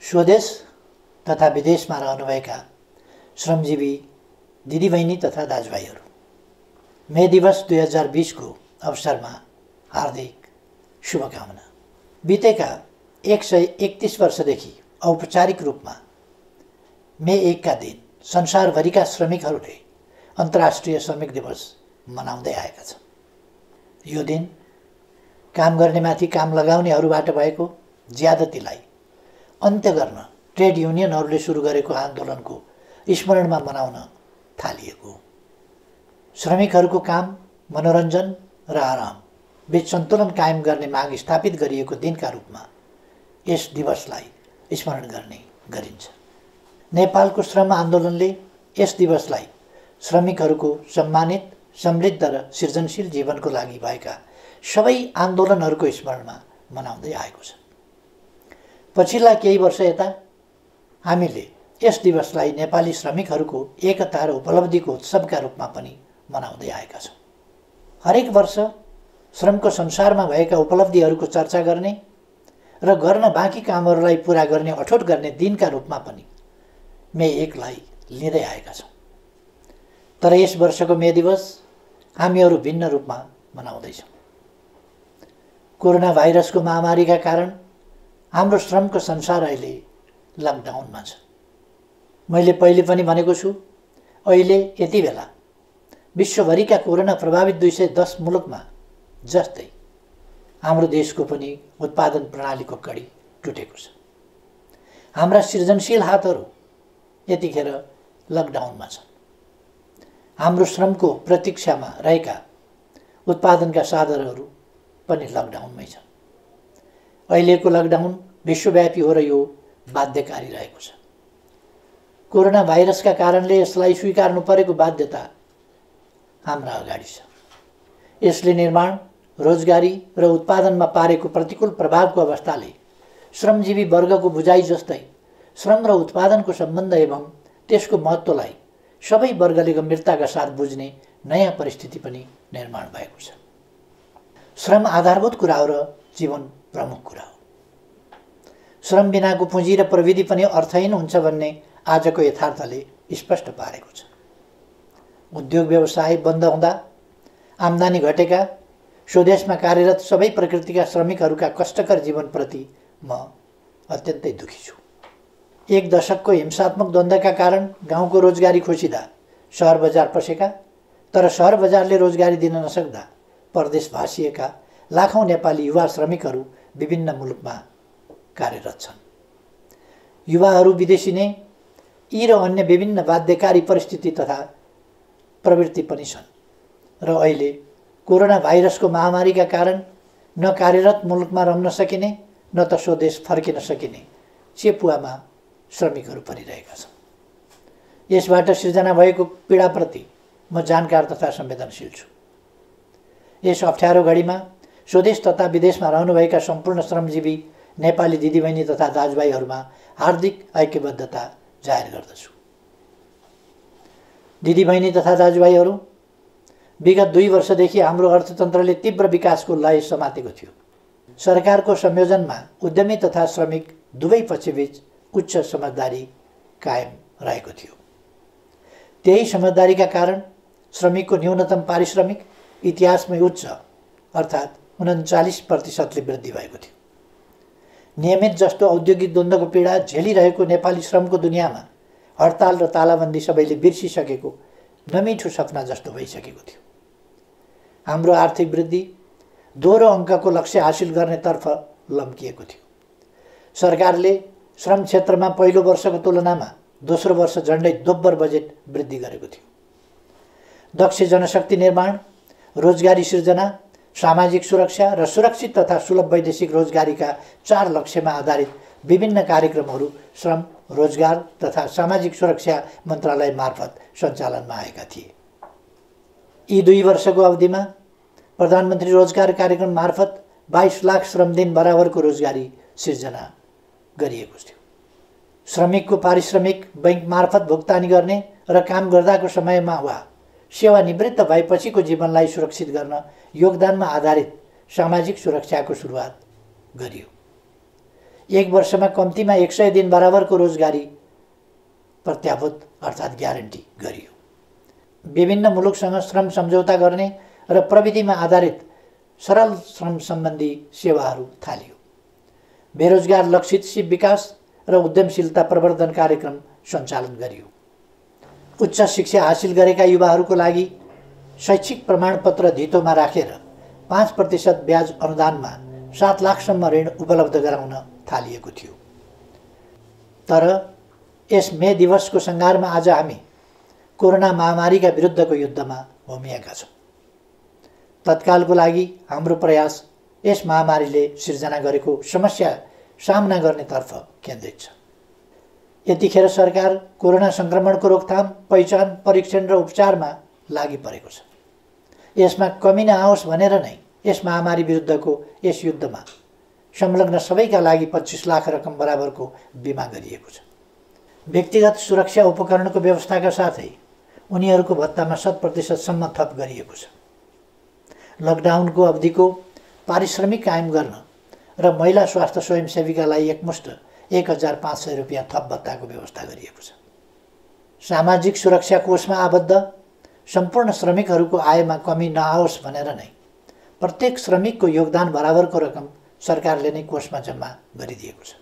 स्वदेश तथा विदेशमा रहनुभएका श्रमजीवी दिदीबहिनी तथा दाजुभाइहरू, मे दिवस 2020 को अवसरमा हार्दिक शुभकामना। बितेका 131 वर्षदेखि औपचारिक रूपमा मे 1 का दिन संसारभरिका श्रमिकहरूले अन्तर्राष्ट्रिय श्रमिक दिवस मनाउँदै आएका छन्। यो दिन काम गर्नेमाथि काम लगाउनेहरूबाट भएको ज्यादतीलाई अन्त्य गर्न ट्रेड युनियनहरूले सुरु गरेको आन्दोलनको स्मरणमा मनाउन थालिएको हो। श्रमिकहरूको काम, मनोरञ्जन र आराम बीच सन्तुलन कायम गर्ने माग स्थापित गरिएको दिनका रूपमा यस दिवसलाई स्मरण गर्ने गरिन्छ। नेपालको श्रम आन्दोलनले यस दिवसलाई श्रमिकहरूको सम्मानित, समृद्ध र सृजनशील जीवनको लागि भएका सबै आन्दोलनहरूको स्मरणमा मनाउँदै आएको छ। पछिल्ला केही वर्ष यता हामीले यस दिवसलाई नेपाली श्रमिकहरूको एकता र उपलब्धिको उत्सवका रूपमा पनि मनाउँदै आएका छौँ। हरेक वर्ष श्रमको संसारमा भएका उपलब्धिहरूको चर्चा गर्ने र गर्न बाँकी कामहरूलाई पुरा गर्ने अठोट गर्ने दिनका रूपमा पनि मे 1 लाई लिँदै आएका छौँ। तर यस वर्षको मे दिवस हामीहरू भिन्न रूपमा मनाउँदैछौँ। कोरोना भाइरसको महामारीका कारण हाम्रो श्रमको संसार अहिले लकडाउनमा छ। मैले पहिले पनि भनेको छु, अहिले यति बेला विश्वभरिका कोरोना प्रभावित 210 मुलुकमा जस्तै हाम्रो देशको पनि उत्पादन प्रणालीको कडी टुटेको छ। हाम्रा सृजनशील हातहरू यतिखेर लकडाउनमा छन्। हाम्रो श्रमको प्रतीक्षामा रहेका उत्पादनका साधनहरू पनि लकडाउनमै छन्। अहिलेको लकडाउन विश्वव्यापी हो र यो बाध्यकारी रहेको छ। कोरोना भाइरसका कारणले यसलाई स्वीकार्नु परेको बाध्यता हाम्रा अगाडि छ। यसले निर्माण, रोजगारी र उत्पादनमा पारेको प्रतिकूल प्रभावको अवस्थाले श्रमजीवी वर्गको बुझाइ जस्तै श्रम र उत्पादनको सम्बन्ध एवं त्यसको महत्त्वलाई सबै वर्गले गम्भीरताका साथ बुझ्ने नयाँ परिस्थिति पनि निर्माण भएको छ। श्रम आधारभूत कुरा हो र जीवन प्रमुख कुरा हो। श्रम बिनाको पुँजी र प्रविधि पनि अर्थहीन हुन्छ भन्ने आजको यथार्थले स्पष्ट पारेको छ। उद्योग व्यवसाय बन्द हुँदा आम्दानी घटेका, स्वदेशमा कार्यरत सबै प्रकृतिका श्रमिकहरूका कष्टकर जीवनप्रति म अत्यन्तै दुखी छु। 1 दशकको हिंसात्मक द्वन्द्वका कारण गाउँको रोजगारी खोसिँदा सहर बजार पसेका, तर सहर बजारले रोजगारी दिन नसक्दा परदेश भासिएका लाखौँ नेपाली युवा श्रमिकहरू विभिन्न मुलुकमा कार्यरत छन्। युवाहरू विदेशिने यी र अन्य विभिन्न बाध्यकारी परिस्थिति तथा प्रवृत्ति पनि छन् र अहिले कोरोना भाइरसको महामारीका कारण न कार्यरत मुलुकमा रहन सकिने न त स्वदेश फर्किन सकिने चेपुवामा श्रमिकहरू परिरहेका छन्। यसबाट सिर्जना भएको पीडाप्रति म जानकार तथा संवेदनशील छु। यस अप्ठ्यारो घडीमा स्वदेश तथा विदेशमा रहनुभएका सम्पूर्ण श्रमजीवी नेपाली दिदीबहिनी तथा दाजुभाइहरूमा हार्दिक ऐक्यबद्धता जाहेर गर्दछु। दिदीबहिनी तथा दाजुभाइहरू, विगत 2 वर्षदेखि हाम्रो अर्थतन्त्रले तीव्र विकासको लय समातेको थियो। सरकारको संयोजनमा उद्यमी तथा श्रमिक दुवै पक्षबीच उच्च समझदारी कायम रहेको थियो। त्यही समझदारीका कारण श्रमिकको न्यूनतम पारिश्रमिक इतिहासमै उच्च अर्थात् 39% वृद्धि भएको थियो। नियमित जस्तो औद्योगिक द्वन्द्वको पीडा झेलिरहेको नेपाली श्रमको दुनियाँमा हडताल र तालाबन्दी सबैले बिर्सिसकेको नमिठो सपना जस्तो भइसकेको थियो। हाम्रो आर्थिक वृद्धि दोहोरो अङ्कको लक्ष्य हासिल गर्नेतर्फ लम्किएको थियो। सरकारले श्रम क्षेत्रमा पहिलो वर्षको तुलनामा दोस्रो वर्ष झन्डै दोब्बर बजेट वृद्धि गरेको थियो। दक्ष जनशक्ति निर्माण, रोजगारी सृजना, सामाजिक सुरक्षा र सुरक्षित तथा सुलभ वैदेशिक रोजगारीका 4 लक्ष्यमा आधारित विभिन्न कार्यक्रमहरू श्रम, रोजगार तथा सामाजिक सुरक्षा मन्त्रालय मार्फत सञ्चालनमा आएका थिए। यी 2 वर्षको अवधिमा प्रधानमन्त्री रोजगार कार्यक्रम मार्फत 22 लाख श्रमदिन बराबरको रोजगारी सिर्जना गरिएको थियो। श्रमिकको पारिश्रमिक बैंक मार्फत भुक्तानी गर्ने र काम गर्दाको समयमा वा सेवानिवृत्त भएपछिको जीवनलाई सुरक्षित गर्न योगदानमा आधारित सामाजिक सुरक्षाको सुरुवात गरियो। 1 वर्षमा कम्तीमा 100 दिन बराबरको रोजगारी प्रत्याभूत अर्थात् ग्यारेन्टी गरियो। विभिन्न मुलुकसँग श्रम सम्झौता गर्ने र प्रविधिमा आधारित सरल श्रम सम्बन्धी सेवाहरू थालियो। बेरोजगार लक्षित सिप विकास र उद्यमशीलता प्रवर्धन कार्यक्रम सञ्चालन गरियो। उच्च शिक्षा हासिल गरेका युवाहरूको लागि शैक्षिक प्रमाणपत्र धितोमा राखेर 5% ब्याज अनुदानमा 7 लाखसम्म ऋण उपलब्ध गराउन थालिएको थियो। तर यस मे दिवसको सङ्घारमा आज हामी कोरोना महामारीका विरुद्धको युद्धमा होमिएका छौँ। तत्कालको लागि हाम्रो प्रयास यस महामारीले सिर्जना गरेको समस्या सामना गर्नेतर्फ केन्द्रित छ। यतिखेर सरकार कोरोना सङ्क्रमणको रोकथाम, पहिचान, परीक्षण र उपचारमा लागि परेको छ। यसमा कमी नआओस् भनेर नै यस महामारी विरुद्धको यस युद्धमा संलग्न सबैका लागि 25 लाख रकम बराबरको बिमा गरिएको छ। व्यक्तिगत सुरक्षा उपकरणको व्यवस्थाका साथै उनीहरूको भत्तामा 100% सम्म थप गरिएको छ। लकडाउनको अवधिको पारिश्रमिक कायम गर्न र महिला स्वास्थ्य स्वयंसेवीकालाई एकमुष्ट 1500 रुपियाँ थप भत्ताको व्यवस्था गरिएको छ। सामाजिक सुरक्षा कोषमा आबद्ध सम्पूर्ण श्रमिकहरूको आयमा कमी नआओस् भनेर नै प्रत्येक श्रमिकको योगदान बराबरको रकम सरकारले नै कोषमा जम्मा गरिदिएको छ।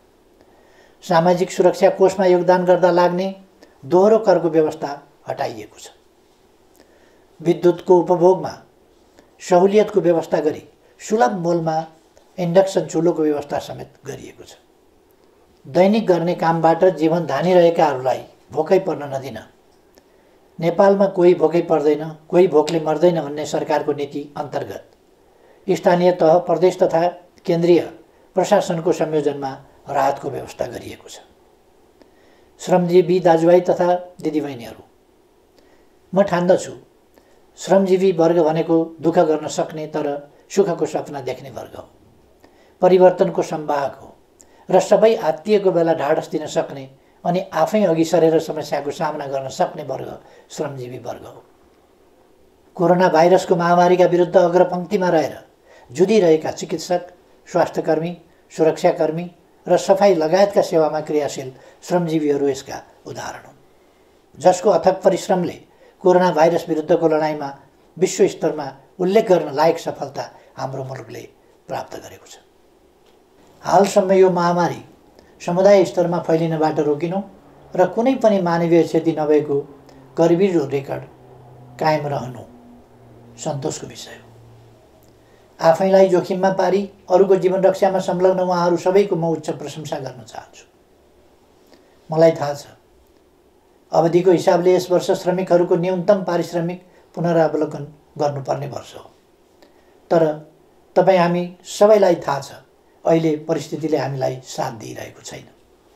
सामाजिक सुरक्षा कोषमा योगदान गर्दा लाग्ने दोहोरो करको व्यवस्था हटाइएको छ। विद्युतको उपभोगमा सहुलियतको व्यवस्था गरी सुलभ मूल्यमा इन्डक्सन चुलोको व्यवस्था समेत गरिएको छ। दैनिक गर्ने कामबाट जीवन धानिरहेकाहरूलाई भोकै पर्न नदिन, नेपालमा कोही भोकै पर्दैन, कोही भोकले मर्दैन भन्ने सरकारको नीति अन्तर्गत स्थानीय तह, प्रदेश तथा केन्द्रीय प्रशासनको संयोजनमा राहतको व्यवस्था गरिएको छ। श्रमजीवी दाजुभाइ तथा दिदीबहिनीहरू, म ठान्दछु श्रमजीवी वर्ग भनेको दुःख गर्न सक्ने तर सुखको सपना देख्ने वर्ग हो, परिवर्तनको संवाहक हो र सबै आत्तिएको बेला ढाडस दिन सक्ने अनि आफै अघि सरेर समस्याको सामना गर्न सक्ने वर्ग श्रमजीवी वर्ग हो। कोरोना भाइरसको महामारीका विरुद्ध अग्रपङ्क्तिमा रहेर जुधिरहेका चिकित्सक, स्वास्थ्यकर्मी, सुरक्षाकर्मी र सफाई लगायतका सेवामा क्रियाशील श्रमजीवीहरू यसका उदाहरण हुन्, जसको अथक परिश्रमले कोरोना भाइरस विरुद्धको लडाइँमा विश्व स्तरमा उल्लेख गर्न लायक सफलता हाम्रो मुलुकले प्राप्त गरेको छ। हालसम्म यो महामारी समुदाय स्तरमा फैलिनबाट रोकिनु र कुनै पनि मानवीय क्षति नभएको गरिबीको रेकर्ड कायम रहनु सन्तोषको विषय हो। आफैलाई जोखिममा पारी अरूको जीवन रक्षामा संलग्न उहाँहरू सबैको म उच्च प्रशंसा गर्न चाहन्छु। मलाई थाहा छ अवधिको हिसाबले यस वर्ष श्रमिकहरूको न्यूनतम पारिश्रमिक पुनरावलोकन गर्नुपर्ने वर्ष हो। तर तपाईँ हामी सबैलाई थाहा छ अहिले परिस्थितिले हामीलाई साथ दिइरहेको छैन।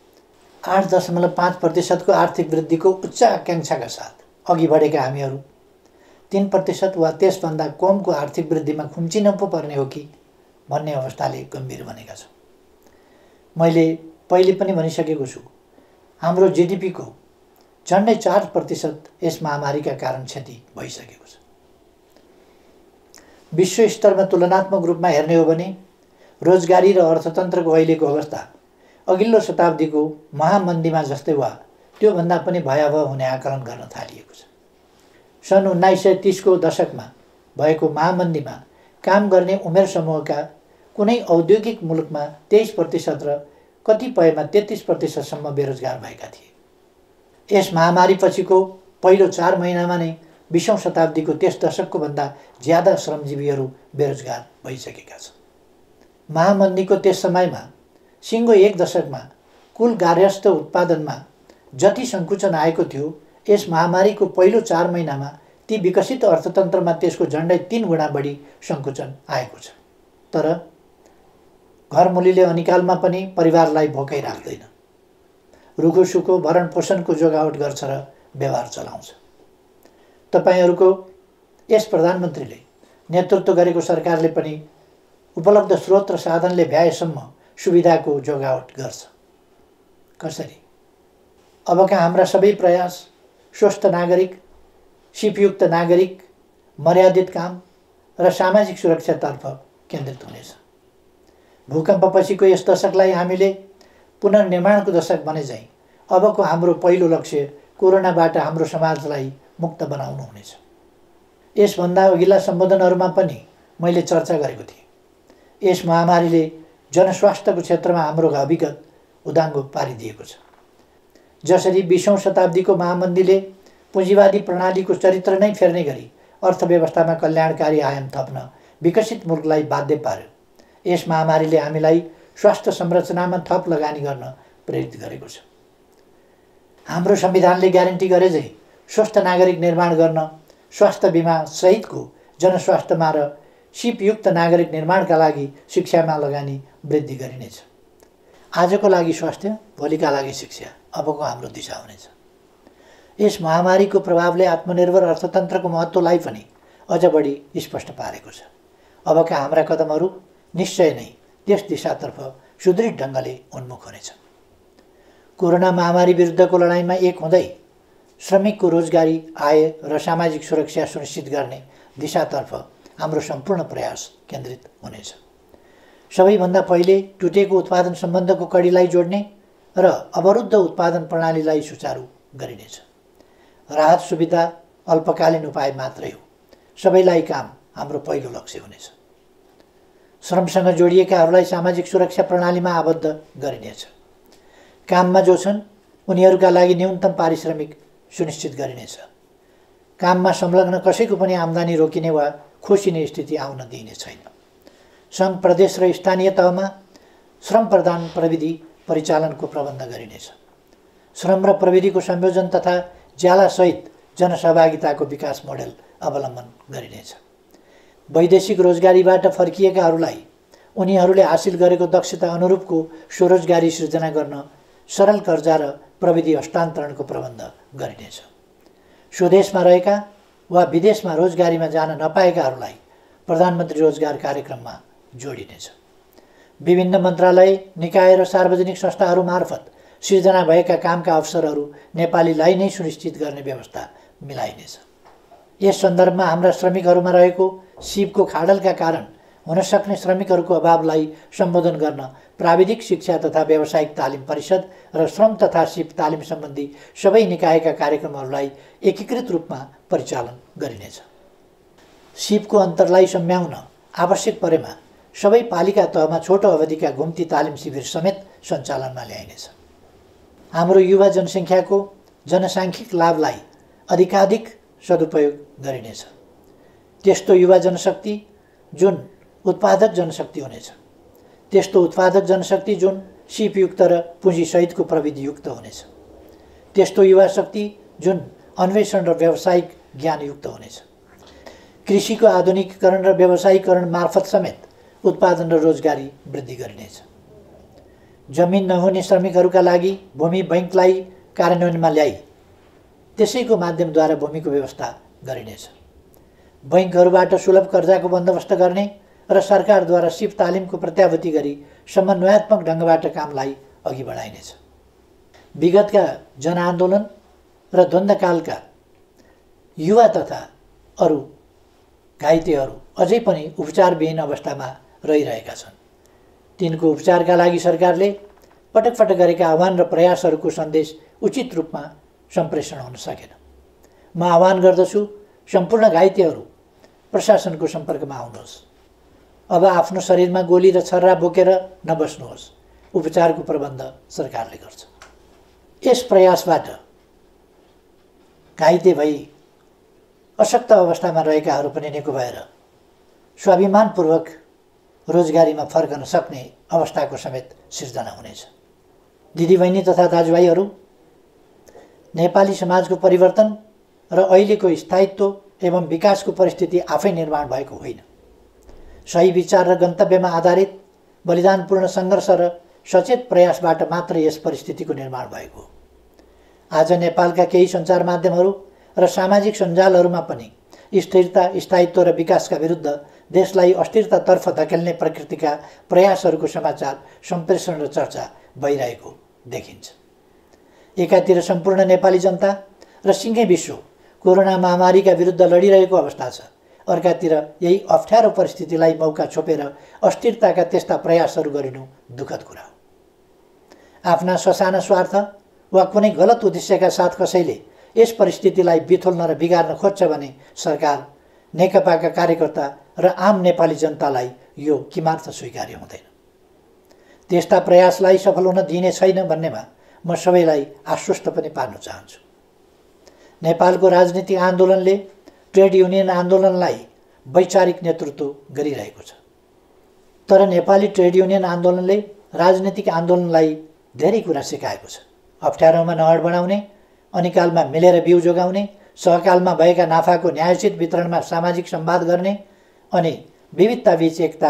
8.5% आर्थिक वृद्धिको उच्च आकाङ्क्षाका साथ अघि बढेका हामीहरू 3% वा त्यसभन्दा कमको आर्थिक वृद्धिमा खुम्चिन पो पर्ने हो कि भन्ने अवस्थाले गम्भीर बनेका छौँ। मैले पहिले पनि भनिसकेको छु, हाम्रो जिडिपीको झन्डै 4% यस महामारीका कारण क्षति भइसकेको छ। विश्व स्तरमा तुलनात्मक रूपमा हेर्ने हो भने रोजगारी र अर्थतन्त्रको अहिलेको अवस्था अघिल्लो शताब्दीको महामन्दीमा जस्तै वा त्योभन्दा पनि भयावह हुने आकलन गर्न थालिएको छ। सन् 1930 को दशकमा भएको महामन्दीमा काम गर्ने उमेर समूहका कुनै औद्योगिक मुलुकमा 23% र कतिपयमा 33% सम्म बेरोजगार भएका थिए। यस महामारी पछिको पहिलो 4 महिनामा नै 20औं शताब्दीको त्यस दशकको भन्दा ज्यादा श्रमजीवीहरू बेरोजगार भइसकेका छन्। महामन्दीको त्यस समयमा सिङ्गो 1 दशकमा कुल गार्हस्थ्य उत्पादनमा जति सङ्कुचन आएको थियो, यस महामारीको पहिलो 4 महिनामा ती विकसित अर्थतन्त्रमा त्यसको झन्डै 3 गुणा बढी सङ्कुचन आएको छ। तर घरमुलीले अनिकालमा पनि परिवारलाई भोकै राख्दैन, रुखो सुखो भरण पोषणको जोगावट गर्छ र व्यवहार चलाउँछ। तपाईँहरूको यस प्रधानमन्त्रीले नेतृत्व गरेको सरकारले पनि उपलब्ध स्रोत र साधनले भ्याएसम्म सुविधाको जोगावट गर्छ। कसरी? अबका हाम्रा सबै प्रयास स्वस्थ नागरिक, सिपयुक्त नागरिक, मर्यादित काम र सामाजिक सुरक्षातर्फ केन्द्रित हुनेछ। भूकम्पपछिको यस दशकलाई हामीले पुनर्निर्माणको दशक बने झैँ अबको हाम्रो पहिलो लक्ष्य कोरोनाबाट हाम्रो समाजलाई मुक्त बनाउनु हुनेछ। यसभन्दा अघिल्ला सम्बोधनहरूमा पनि मैले चर्चा गरेको थिएँ। यस महामारीले जनस्वास्थ्यको क्षेत्रमा हाम्रो विगत उदाङ्गो पारिदिएको छ। जसरी 20औं शताब्दीको महामन्दीले पुँजीवादी प्रणालीको चरित्र नै फेर्ने गरी अर्थव्यवस्थामा कल्याणकारी आयाम थप्न विकसित मुलुकलाई बाध्य पार्यो, यस महामारीले हामीलाई स्वास्थ्य संरचनामा थप लगानी गर्न प्रेरित गरेको छ। हाम्रो संविधानले ग्यारेन्टी गरे झैँ स्वस्थ नागरिक निर्माण गर्न स्वास्थ्य बिमा सहितको जनस्वास्थ्यमा र सिपयुक्त नागरिक निर्माणका लागि शिक्षामा लगानी वृद्धि गरिनेछ। आजको लागि स्वास्थ्य, भोलिका लागि शिक्षा अबको हाम्रो दिशा हुनेछ। यस महामारीको प्रभावले आत्मनिर्भर अर्थतन्त्रको महत्त्वलाई पनि अझ बढी स्पष्ट पारेको छ। अबका हाम्रा कदमहरू निश्चय नै त्यस दिशातर्फ सुदृढ ढङ्गले उन्मुख हुनेछ। कोरोना महामारी विरुद्धको लडाइँमा एक हुँदै श्रमिकको रोजगारी, आय र सामाजिक सुरक्षा सुनिश्चित गर्ने दिशातर्फ हाम्रो सम्पूर्ण प्रयास केन्द्रित हुनेछ। सबैभन्दा पहिले टुटेको उत्पादन सम्बन्धको कडीलाई जोड्ने र अवरुद्ध उत्पादन प्रणालीलाई सुचारू गरिनेछ। राहत सुविधा अल्पकालीन उपाय मात्रै हो, सबैलाई काम हाम्रो पहिलो लक्ष्य हुनेछ। श्रमसँग जोडिएकाहरूलाई सामाजिक सुरक्षा प्रणालीमा आबद्ध गरिनेछ। काममा जो छन् उनीहरूका लागि न्यूनतम पारिश्रमिक सुनिश्चित गरिनेछ। काममा संलग्न कसैको पनि आम्दानी रोकिने वा खोसिने स्थिति आउन दिइने छैन। सङ्घ, प्रदेश र स्थानीय तहमा श्रम प्रदान प्रविधि परिचालनको प्रबन्ध गरिनेछ। श्रम र प्रविधिको संयोजन तथा ज्यालासहित जनसहभागिताको विकास मोडेल अवलम्बन गरिनेछ। वैदेशिक रोजगारीबाट फर्किएकाहरूलाई उनीहरूले हासिल गरेको दक्षता अनुरूपको स्वरोजगारी सृजना गर्न सरल कर्जा र प्रविधि हस्तान्तरणको प्रबन्ध गरिनेछ। स्वदेशमा रहेका वा विदेशमा रोजगारीमा जान नपाएकाहरूलाई प्रधानमन्त्री रोजगार कार्यक्रममा जोडिनेछ। विभिन्न मन्त्रालय, निकाय र सार्वजनिक संस्थाहरू मार्फत सिर्जना भएका कामका अवसरहरू नेपालीलाई नै सुनिश्चित गर्ने व्यवस्था मिलाइनेछ। यस सन्दर्भमा हाम्रा श्रमिकहरूमा रहेको सिपको खाडलका कारण हुन सक्ने श्रमिकहरूको अभावलाई सम्बोधन गर्न प्राविधिक शिक्षा तथा व्यावसायिक तालिम परिषद र श्रम तथा सिप तालिम सम्बन्धी सबै निकायका कार्यक्रमहरूलाई एकीकृत रूपमा परिचालन गरिनेछ। सिपको अन्तरलाई सम्याउन आवश्यक परेमा सबै पालिका तहमा छोटो अवधिका घुम्ती तालिम शिविर समेत सञ्चालनमा ल्याइनेछ। हाम्रो युवा जनसङ्ख्याको जनसाङ्ख्यिक लाभलाई अधिकाधिक सदुपयोग गरिनेछ। त्यस्तो युवा जनशक्ति जुन उत्पादक जनशक्ति हुनेछ, त्यस्तो उत्पादक जनशक्ति जुन सिपयुक्त र पुँजीसहितको प्रविधियुक्त हुनेछ, त्यस्तो युवा शक्ति जुन अन्वेषण र व्यावसायिक ज्ञानयुक्त हुनेछ। कृषिको आधुनिकीकरण र व्यावसायीकरण मार्फत समेत उत्पादन र रोजगारी वृद्धि गरिनेछ। जमिन नहुने श्रमिकहरूका लागि भूमि बैङ्कलाई कार्यान्वयनमा ल्याई त्यसैको माध्यमद्वारा भूमिको व्यवस्था गरिनेछ। बैङ्कहरूबाट सुलभ कर्जाको बन्दोबस्त गर्ने र सरकारद्वारा सिप तालिमको प्रत्याभूति गरी समन्वयात्मक ढङ्गबाट कामलाई अघि बढाइनेछ। विगतका जनआन्दोलन र द्वन्द्वकालका युवा तथा अरू घाइतेहरू अझै पनि उपचारविहीन अवस्थामा रहिरहेका छन्। तिनको उपचारका लागि सरकारले पटक पटक गरेका आह्वान र प्रयासहरूको सन्देश उचित रूपमा सम्प्रेषण हुन सकेन। म आह्वान गर्दछु सम्पूर्ण घाइतेहरू प्रशासनको सम्पर्कमा आउनुहोस्। अब आफ्नो शरीरमा गोली र छर्रा बोकेर नबस्नुहोस्। उपचारको प्रबन्ध सरकारले गर्छ। यस प्रयासबाट घाइते भई अशक्त अवस्थामा रहेकाहरू पनि निको भएर स्वाभिमानपूर्वक रोजगारीमा फर्कन सक्ने अवस्थाको समेत सिर्जना हुनेछ। दिदीबहिनी तथा दाजुभाइहरू, नेपाली समाजको परिवर्तन र अहिलेको स्थायित्व एवं विकासको परिस्थिति आफै निर्माण भएको होइन। सही विचार र गन्तव्यमा आधारित बलिदानपूर्ण सङ्घर्ष र सचेत प्रयासबाट मात्र यस परिस्थितिको निर्माण भएको हो। आज नेपालका केही सञ्चार माध्यमहरू र सामाजिक सञ्जालहरूमा पनि स्थिरता, स्थायित्व र विकासका विरुद्ध देशलाई अस्थिरतातर्फ धकेल्ने प्रकृतिका प्रयासहरूको समाचार सम्प्रेषण र चर्चा भइरहेको देखिन्छ। एकातिर सम्पूर्ण नेपाली जनता र सिङ्गै विश्व कोरोना महामारीका विरुद्ध लडिरहेको अवस्था छ। अर्कातिर यही अप्ठ्यारो परिस्थितिलाई मौका छोपेर अस्थिरताका त्यस्ता प्रयासहरू गरिनु दुःखद कुरा हो। आफ्ना ससाना स्वार्थ वा कुनै गलत उद्देश्यका साथ कसैले यस परिस्थितिलाई बिथोल्न र बिगार्न खोज्छ भने सरकार, नेकपाका कार्यकर्ता र आम नेपाली जनतालाई यो किमार्थ स्वीकार्य हुँदैन। त्यस्ता प्रयासलाई सफल हुन दिइने छैन भन्नेमा म सबैलाई आश्वस्त पनि पार्न चाहन्छु। नेपालको राजनीतिक आन्दोलनले ट्रेड युनियन आन्दोलनलाई वैचारिक नेतृत्व गरिरहेको छ, तर नेपाली ट्रेड युनियन आन्दोलनले राजनीतिक आन्दोलनलाई धेरै कुरा सिकाएको छ। अप्ठ्यारोमा नहड बढाउने, अनिकालमा मिलेर बिउ जोगाउने, सहकालमा भएका नाफाको न्यायोचित वितरणमा सामाजिक संवाद गर्ने अनि विविधताबीच एकता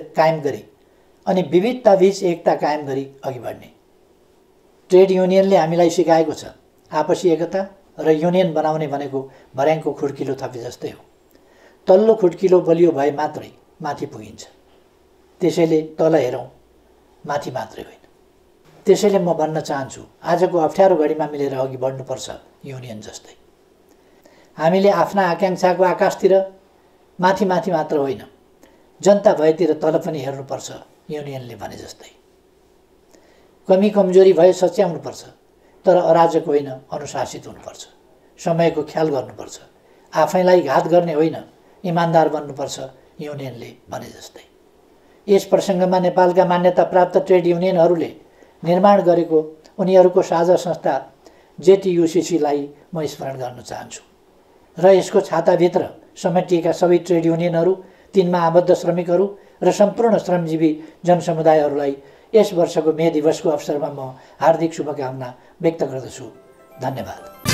कायम गरी अघि बढ्ने। ट्रेड युनियनले हामीलाई सिकाएको छ आपसी एकता र युनियन बनाउने भनेको भर्याङको खुड्किलो थपे जस्तै हो। तल्लो खुड्किलो बलियो भए मात्रै माथि पुगिन्छ। त्यसैले तल हेरौँ, माथि मात्रै होइन। त्यसैले म भन्न चाहन्छु, आजको अप्ठ्यारो घडीमा मिलेर अघि बढ्नुपर्छ युनियन जस्तै। हामीले आफ्ना आकाङ्क्षाको आकाशतिर माथि मात्र होइन, जनता भएतिर तल पनि हेर्नुपर्छ युनियनले भने जस्तै। कमी कमजोरी भए सच्याउनुपर्छ, तर अराजक होइन, अनुशासित हुनुपर्छ। समयको ख्याल गर्नुपर्छ, आफैलाई घात गर्ने होइन, इमान्दार बन्नुपर्छ युनियनले भने जस्तै। यस प्रसङ्गमा नेपालका मान्यता प्राप्त ट्रेड युनियनहरूले निर्माण गरेको उनीहरूको साझा संस्था जेटियुसीलाई म स्मरण गर्न चाहन्छु र यसको छाताभित्र समेटिएका सबै ट्रेड युनियनहरू, तिनमा आबद्ध श्रमिकहरू र सम्पूर्ण श्रमजीवी जनसमुदायहरूलाई यस वर्षको मे दिवसको अवसरमा म हार्दिक शुभकामना व्यक्त गर्दछु। धन्यवाद।